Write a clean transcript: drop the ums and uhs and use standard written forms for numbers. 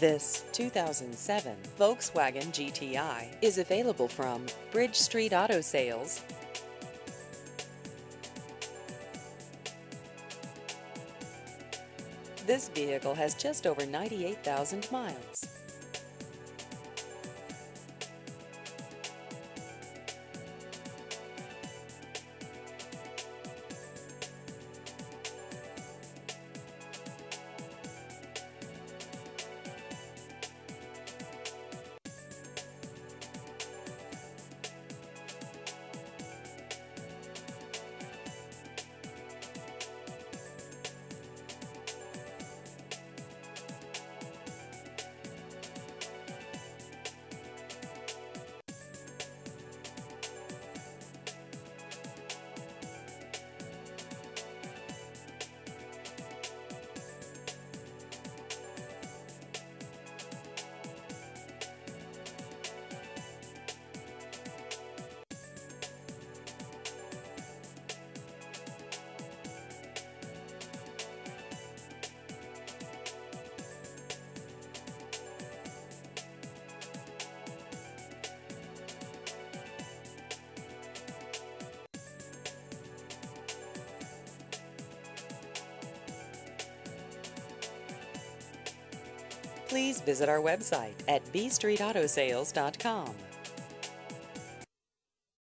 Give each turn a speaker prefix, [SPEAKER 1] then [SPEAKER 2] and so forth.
[SPEAKER 1] This 2007 Volkswagen GTI is available from Bridge Street Auto Sales. This vehicle has just over 98,000 miles. Please visit our website at bstreetautosales.com.